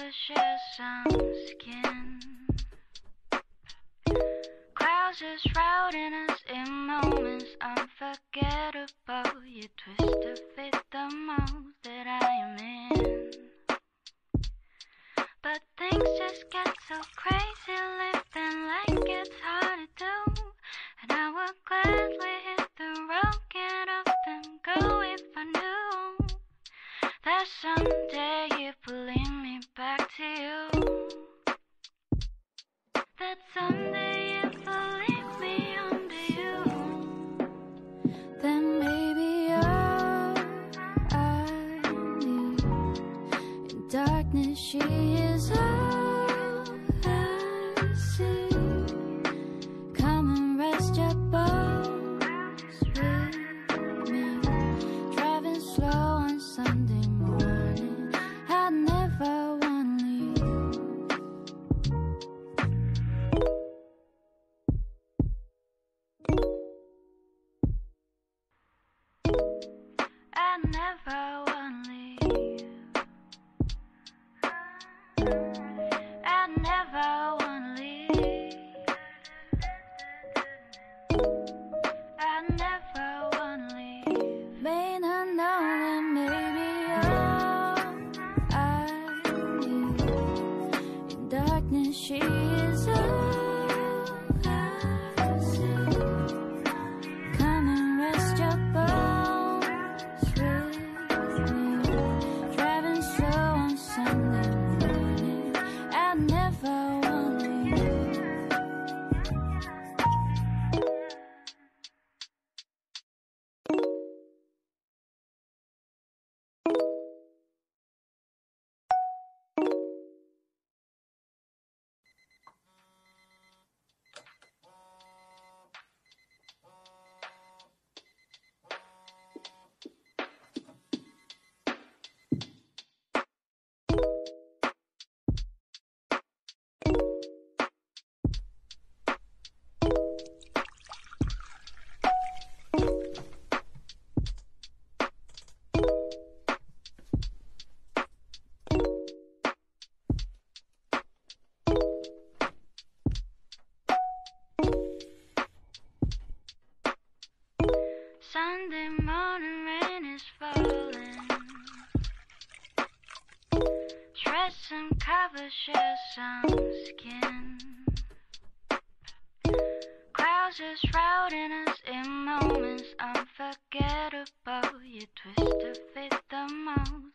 cover share some skin. Clouds are shrouding us in moments unforgettable. You twist to fit the mold that I am in. But things just get so crazy, living like it's hard to do. And I would gladly hit the road, get up and go if I knew that someday it would lead me back to you. That someday it will lead me home to you. Then maybe all I need. In darkness she is all I see. Come and rest your bones with me. Driving slow on Sunday morning, I never wanna leave. I never wanna leave. I never wanna leave. I never wanna leave. May not know that maybe all I need. In darkness she is all I see. Come and rest your bones with me. Driving slow on Sunday morning, I never wanna leave. Sunday morning rain is falling. Dress some cover, share some skin. Clouds are shrouding us in moments unforgettable. You twist to fit the mold